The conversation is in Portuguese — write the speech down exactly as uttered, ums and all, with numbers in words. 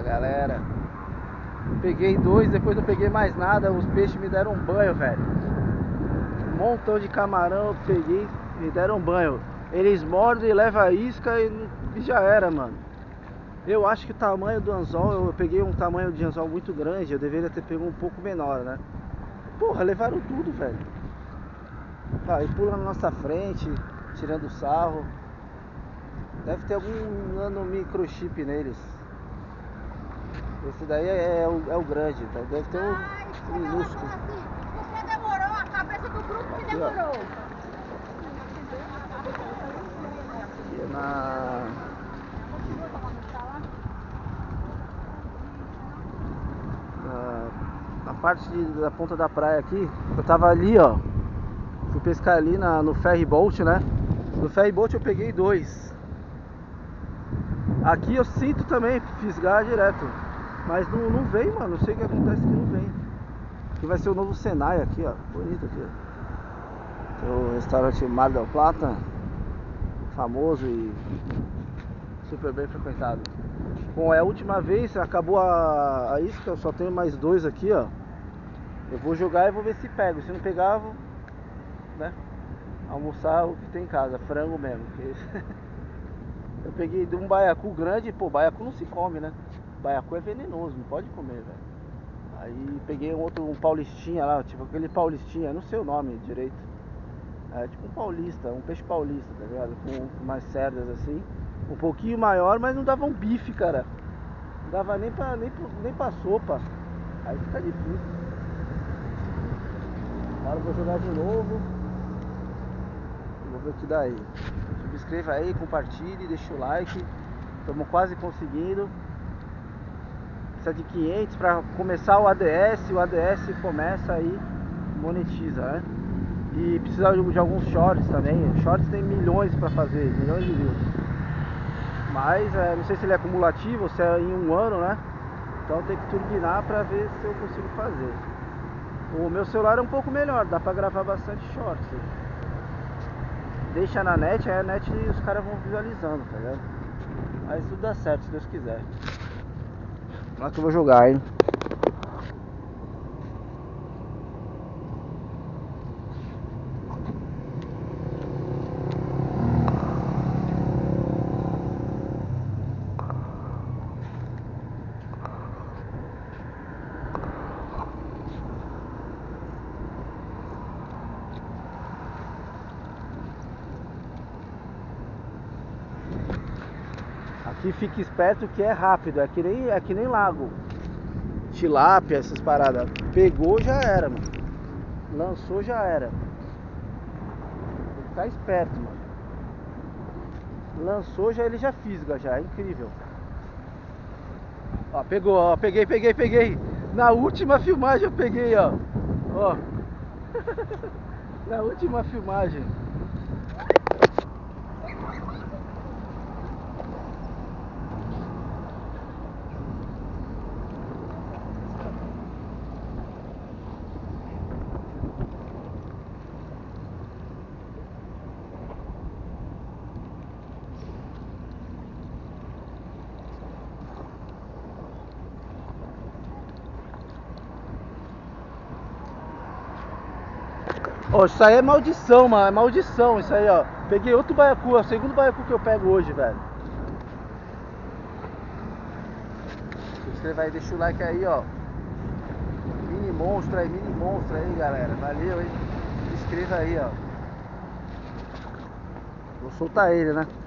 galera. Peguei dois, depois não peguei mais nada. Os peixes me deram um banho, velho. Um montão de camarão eu peguei, me deram um banho. Eles mordem, levam a isca e, e já era, mano. Eu acho que o tamanho do anzol, eu peguei um tamanho de anzol muito grande. Eu deveria ter pego um pouco menor, né? Porra, levaram tudo, velho. Ah, e pula na nossa frente, tirando sarro. Deve ter algum nano microchip neles. Esse daí é, é, o, é o grande, tá? Deve ter um Ai, minúsculo. Assim, você demorou, a cabeça do grupo que demorou. Aqui é na... na... na parte de, da ponta da praia aqui. Eu tava ali, ó. Fui pescar ali na, no ferry boat, né? No ferry boat eu peguei dois. Aqui eu sinto também fisgar direto. Mas não, não vem, mano. Não sei o que acontece que não vem. Aqui vai ser o novo Senai aqui, ó. Bonito aqui, ó. Tem o restaurante Mar del Plata. Famoso e super bem frequentado. Bom, é a última vez. Acabou a, a isca. Eu só tenho mais dois aqui, ó. Eu vou jogar e vou ver se pego. Se não pegar, vou, né, almoçar o que tem em casa. Frango mesmo. Eu peguei de um baiacu grande. Pô, baiacu não se come, né? Baiacu é venenoso, não pode comer, velho. Aí peguei um outro, um paulistinha lá, tipo aquele paulistinha, não sei o nome direito. É tipo um paulista, um peixe paulista, tá ligado? Com mais cerdas assim. Um pouquinho maior, mas não dava um bife, cara. Não dava nem pra, nem, nem pra sopa. Aí fica difícil. Agora eu vou jogar de novo. Vou ver o que dá aí. Se inscreva aí, compartilhe, deixa o like. Estamos quase conseguindo. Precisa de quinhentos para começar o A D S. O A D S começa aí, monetiza, né? E precisa de alguns shorts também. Shorts tem milhões para fazer, milhões de views. Mas é, não sei se ele é acumulativo ou se é em um ano, né? Então tem que turbinar para ver se eu consigo fazer. O meu celular é um pouco melhor, dá para gravar bastante shorts. Deixa na net, aí a net os caras vão visualizando, tá ligado? Mas tudo dá certo, se Deus quiser. Lá que eu vou jogar, hein? Aqui fica esperto que é rápido, é que nem, é que nem lago. Tilápia, essas paradas. Pegou, já era, mano. Lançou, já era. Tem que ficar esperto, mano. Lançou, já ele já fisga, já. É incrível. Ó, pegou, ó. Peguei, peguei, peguei. Na última filmagem eu peguei, ó. Ó. Na última filmagem. Ó, isso aí é maldição, mano. É maldição isso aí, ó. Peguei outro baiacu, é o segundo baiacu que eu pego hoje, velho. Se inscreva aí, deixa o like aí, ó. Mini monstro aí, mini monstro aí, galera. Valeu, hein? Se inscreva aí, ó. Vou soltar ele, né?